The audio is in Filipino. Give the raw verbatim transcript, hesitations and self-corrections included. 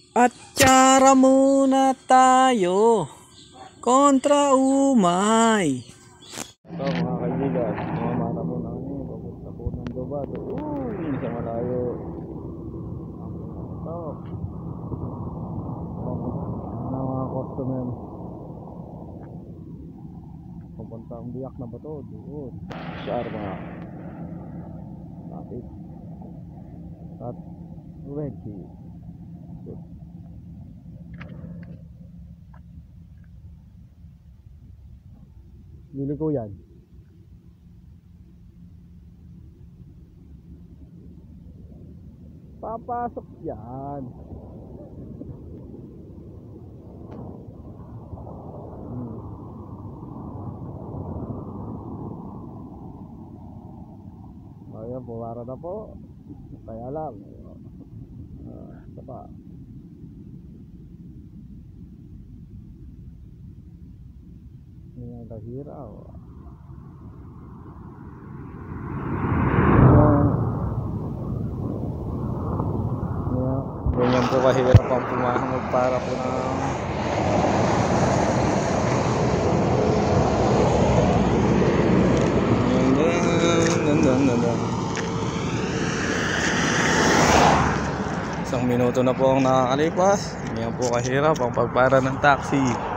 At tsara muna tayo kontra umay. Ito mga kaibigan, mamara muna kami papunta po ng Duba. Uy, sa malayo. Ito na mga customer, papunta ang biyak na bato doon sa mga napit at ready. Bili ko yan. Papasok yan. Hmm. Ayan, puwara na po. Kaya lang. Uh, ito pa. Ayan, kahiraw. Ayan, ganyan po kahirap ang pumahangog para po na isang minuto na po ang nakakalipas. Ganyan po kahirap ang pagpara ng taxi.